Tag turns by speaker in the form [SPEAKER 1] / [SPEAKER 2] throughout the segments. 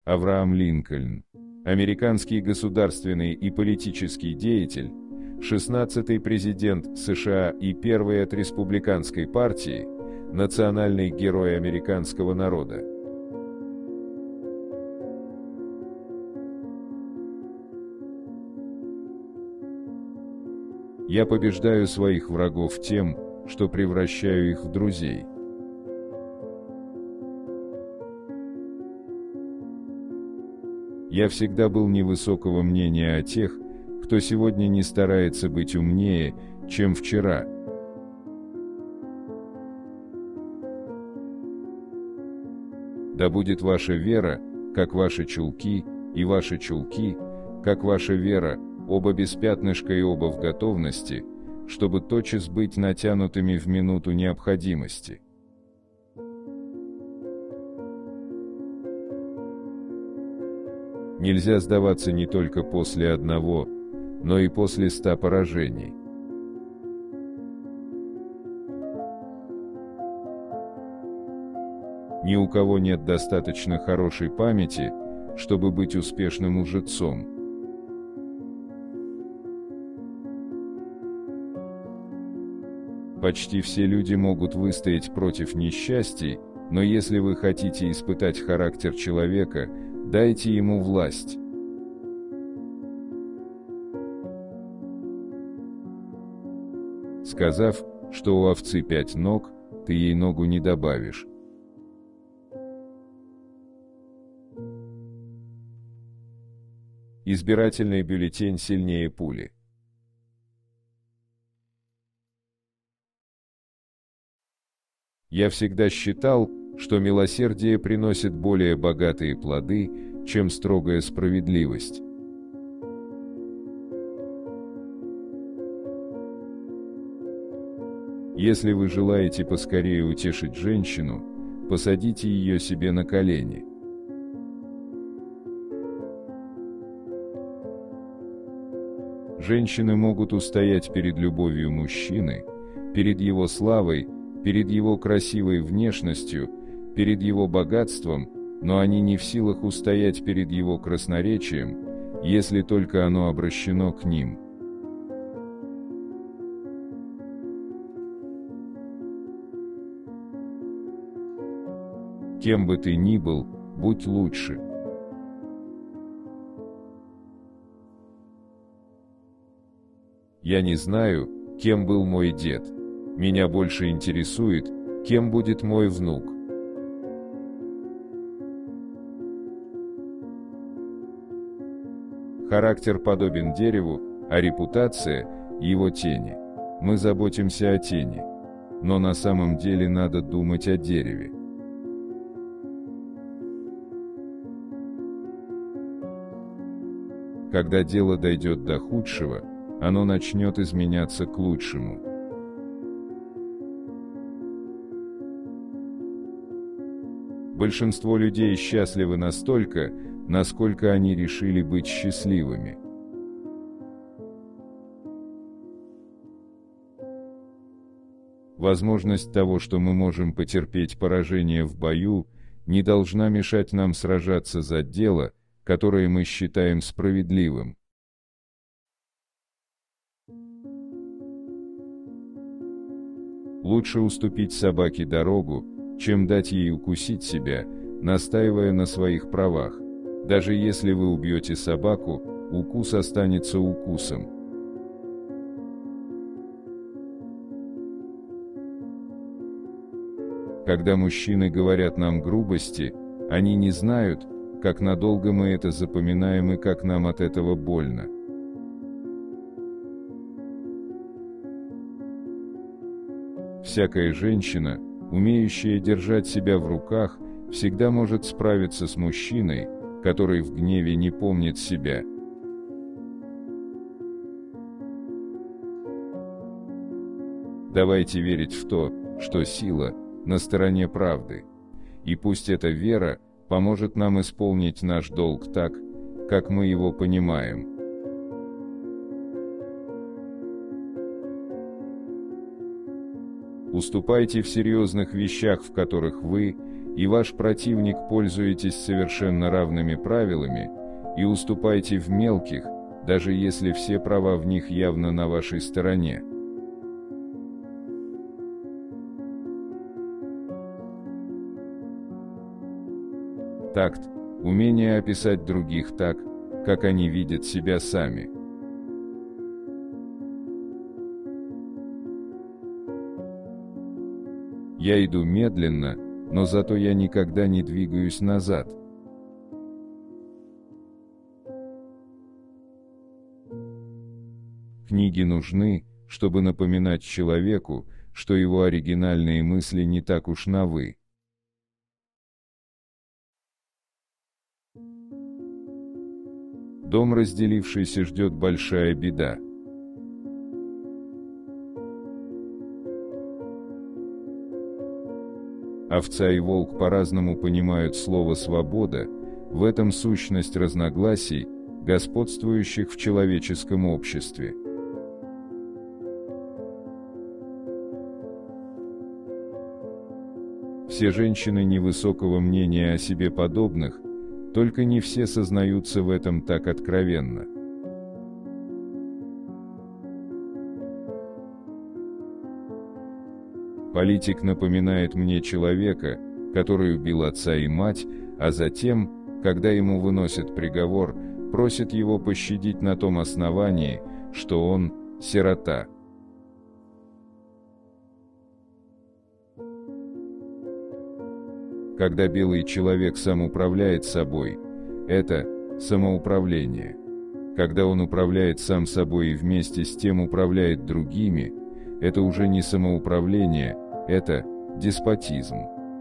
[SPEAKER 1] Авраам Линкольн, американский государственный и политический деятель, 16-й президент США и первый от республиканской партии, национальный герой американского народа. Я побеждаю своих врагов тем, что превращаю их в друзей. Я всегда был невысокого мнения о тех, кто сегодня не старается быть умнее, чем вчера. Да будет ваша вера, как ваши чулки, и ваши чулки, как ваша вера, оба без пятнышка и оба в готовности, чтобы тотчас быть натянутыми в минуту необходимости. Нельзя сдаваться не только после одного, но и после 100 поражений. Ни у кого нет достаточно хорошей памяти, чтобы быть успешным лжецом. Почти все люди могут выстоять против несчастий, но если вы хотите испытать характер человека, дайте ему власть. Сказав, что у овцы 5 ног, ты ей ногу не добавишь. Избирательный бюллетень сильнее пули. Я всегда считал, что милосердие приносит более богатые плоды, чем строгая справедливость. Если вы желаете поскорее утешить женщину, посадите ее себе на колени. Женщины могут устоять перед любовью мужчины, перед его славой, перед его красивой внешностью, перед его богатством, но они не в силах устоять перед его красноречием, если только оно обращено к ним. Кем бы ты ни был, будь лучше. Я не знаю, кем был мой дед. Меня больше интересует, кем будет мой внук. Характер подобен дереву, а репутация – его тени. Мы заботимся о тени, но на самом деле надо думать о дереве. Когда дело дойдет до худшего, оно начнет изменяться к лучшему. Большинство людей счастливы настолько, насколько они решили быть счастливыми. Возможность того, что мы можем потерпеть поражение в бою, не должна мешать нам сражаться за дело, которое мы считаем справедливым. Лучше уступить собаке дорогу, чем дать ей укусить себя, настаивая на своих правах. Даже если вы убьете собаку, укус останется укусом. Когда мужчины говорят нам грубости, они не знают, как надолго мы это запоминаем и как нам от этого больно. Всякая женщина, умеющая держать себя в руках, всегда может справиться с мужчиной, который в гневе не помнит себя. Давайте верить в то, что сила на стороне правды, и пусть эта вера поможет нам исполнить наш долг так, как мы его понимаем. Уступайте в серьезных вещах, в которых вы и ваш противник пользуетесь совершенно равными правилами, и уступайте в мелких, даже если все права в них явно на вашей стороне. Такт – умение описать других так, как они видят себя сами. Я иду медленно, но зато я никогда не двигаюсь назад. Книги нужны, чтобы напоминать человеку, что его оригинальные мысли не так уж новы. Дом, разделившийся, ждет большая беда. Овца и волк по-разному понимают слово «свобода», в этом сущность разногласий, господствующих в человеческом обществе. Все женщины невысокого мнения о себе подобных, только не все сознаются в этом так откровенно. Политик напоминает мне человека, который убил отца и мать, а затем, когда ему выносят приговор, просит его пощадить на том основании, что он сирота. Когда белый человек сам управляет собой, это самоуправление. Когда он управляет сам собой и вместе с тем управляет другими, это уже не самоуправление, это деспотизм.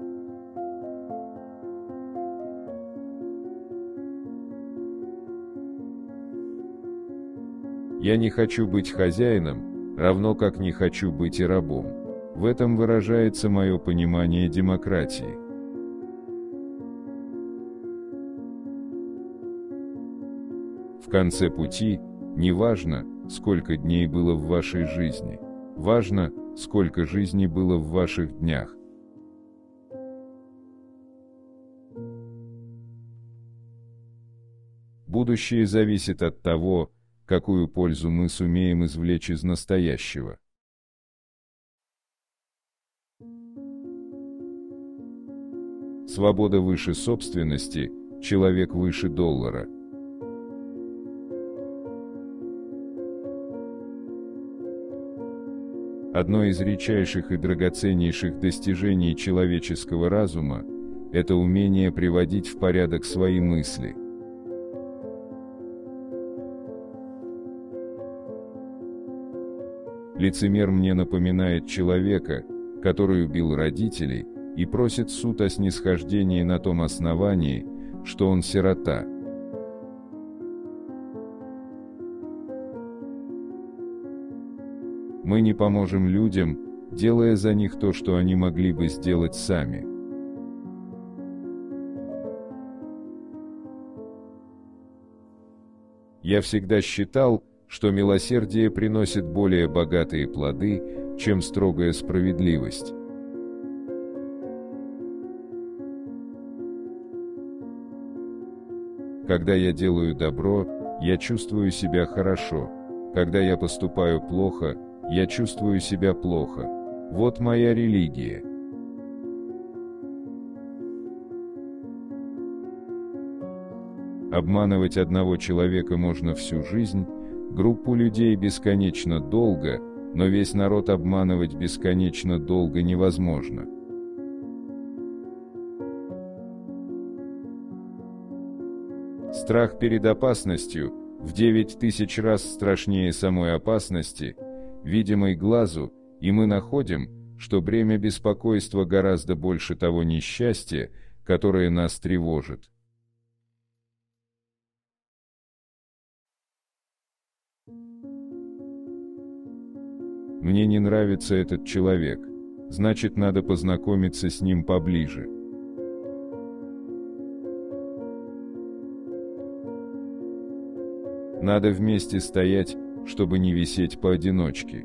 [SPEAKER 1] Я не хочу быть хозяином, равно как не хочу быть и рабом. В этом выражается мое понимание демократии. В конце пути не важно, сколько дней было в вашей жизни, важно, сколько жизней было в ваших днях. Будущее зависит от того, какую пользу мы сумеем извлечь из настоящего. Свобода выше собственности, человек выше доллара. Одно из редчайших и драгоценнейших достижений человеческого разума – это умение приводить в порядок свои мысли. Лицемер мне напоминает человека, который убил родителей и просит суд о снисхождении на том основании, что он сирота. Мы не поможем людям, делая за них то, что они могли бы сделать сами. Я всегда считал, что милосердие приносит более богатые плоды, чем строгая справедливость. Когда я делаю добро, я чувствую себя хорошо. Когда я поступаю плохо, я чувствую себя плохо. Вот моя религия. Обманывать одного человека можно всю жизнь, группу людей бесконечно долго, но весь народ обманывать бесконечно долго невозможно. Страх перед опасностью в 9000 раз страшнее самой опасности, видимой глазу, и мы находим, что бремя беспокойства гораздо больше того несчастья, которое нас тревожит. Мне не нравится этот человек, значит, надо познакомиться с ним поближе. Надо вместе стоять, чтобы не висеть поодиночке.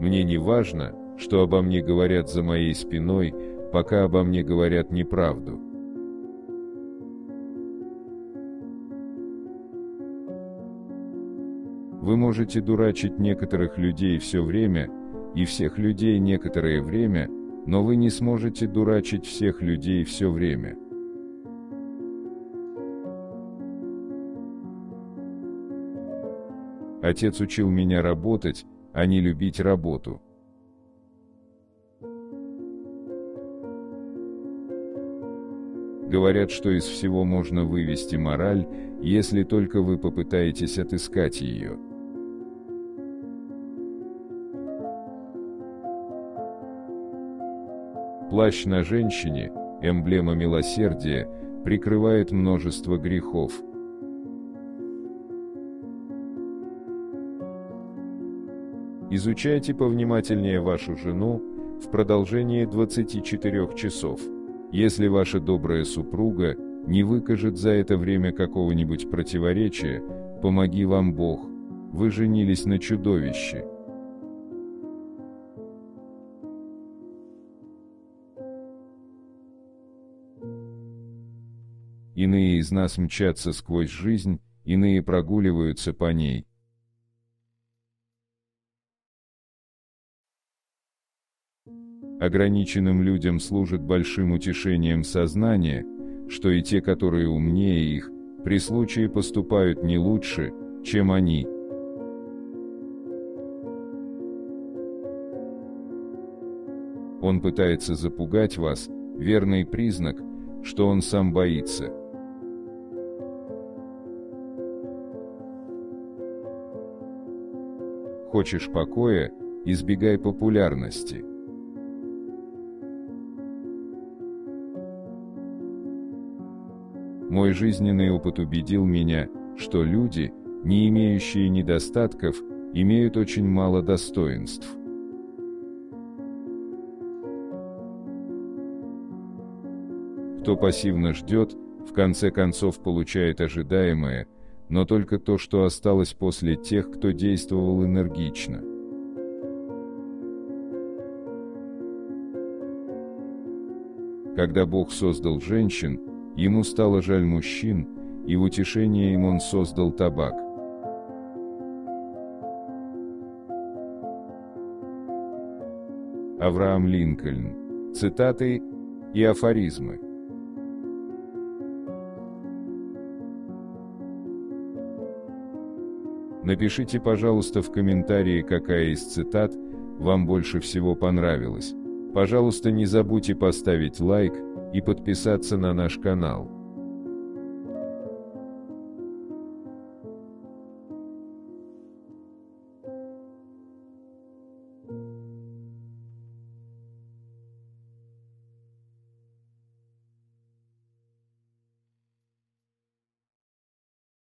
[SPEAKER 1] Мне не важно, что обо мне говорят за моей спиной, пока обо мне говорят неправду. Вы можете дурачить некоторых людей все время, и всех людей некоторое время, но вы не сможете дурачить всех людей все время. Отец учил меня работать, а не любить работу. Говорят, что из всего можно вывести мораль, если только вы попытаетесь отыскать ее. Плащ на женщине, эмблема милосердия, прикрывает множество грехов. Изучайте повнимательнее вашу жену в продолжении 24 часов. Если ваша добрая супруга не выкажет за это время какого-нибудь противоречия, помоги вам Бог, вы женились на чудовище. Иные из нас мчатся сквозь жизнь, иные прогуливаются по ней. Ограниченным людям служит большим утешением сознание, что и те, которые умнее их, при случае поступают не лучше, чем они. Он пытается запугать вас, верный признак, что он сам боится. Хочешь покоя, избегай популярности. Мой жизненный опыт убедил меня, что люди, не имеющие недостатков, имеют очень мало достоинств. Кто пассивно ждет, в конце концов получает ожидаемое, но только то, что осталось после тех, кто действовал энергично. Когда Бог создал женщин, ему стало жаль мужчин, и в утешение им он создал табак. Авраам Линкольн. Цитаты и афоризмы. Напишите, пожалуйста, в комментарии, какая из цитат вам больше всего понравилась. Пожалуйста, не забудьте поставить лайк и подписаться на наш канал.